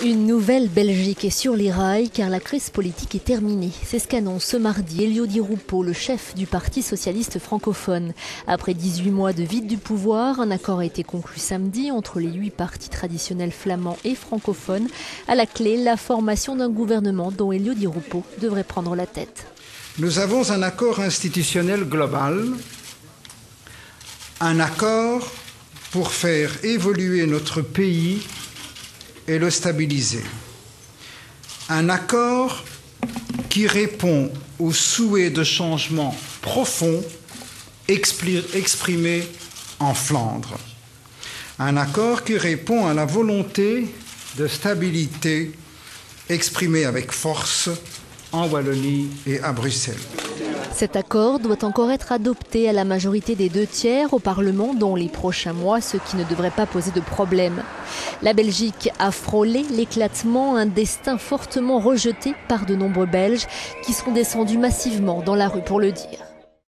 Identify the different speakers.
Speaker 1: Une nouvelle Belgique est sur les rails car la crise politique est terminée. C'est ce qu'annonce ce mardi Elio Di Rupo, le chef du Parti socialiste francophone. Après 18 mois de vide du pouvoir, un accord a été conclu samedi entre les 8 partis traditionnels flamands et francophones. À la clé, la formation d'un gouvernement dont Elio Di Rupo devrait prendre la tête.
Speaker 2: Nous avons un accord institutionnel global, un accord pour faire évoluer notre pays et le stabiliser. Un accord qui répond aux souhaits de changement profond exprimés en Flandre. Un accord qui répond à la volonté de stabilité exprimée avec force en Wallonie et à Bruxelles.
Speaker 1: Cet accord doit encore être adopté à la majorité des 2/3 au Parlement dans les prochains mois, ce qui ne devrait pas poser de problème. La Belgique a frôlé l'éclatement, un destin fortement rejeté par de nombreux Belges qui sont descendus massivement dans la rue pour le dire.